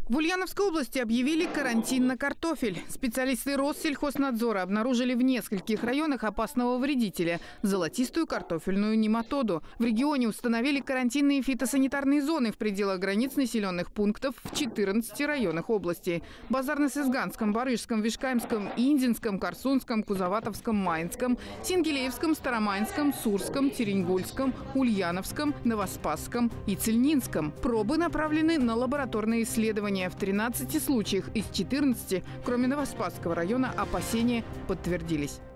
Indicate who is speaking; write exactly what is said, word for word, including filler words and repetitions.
Speaker 1: В Ульяновской области объявили карантин на картофель. Специалисты Россельхознадзора обнаружили в нескольких районах опасного вредителя – золотистую картофельную нематоду. В регионе установили карантинные фитосанитарные зоны в пределах границ населенных пунктов в четырнадцати районах области. Базарно-Сызганском, Барышском, Вишкаемском, Индинском, Корсунском, Кузоватовском, Майнском, Сингелеевском, Старомайнском, Сурском, Теренгульском, Ульяновском, Новоспасском и Цельнинском. Пробы направлены на лабораторные исследования. В тринадцати случаях из четырнадцати, кроме Новоспасского района, опасения подтвердились.